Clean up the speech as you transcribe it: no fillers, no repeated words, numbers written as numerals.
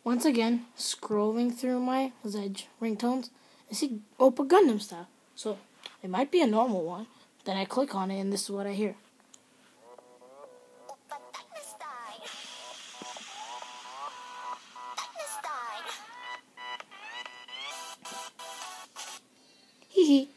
Once again, scrolling through my zedge ringtones, I see Oppa Gangnam Style. So it might be a normal one. Then I click on it, and this is what I hear. Hee hee.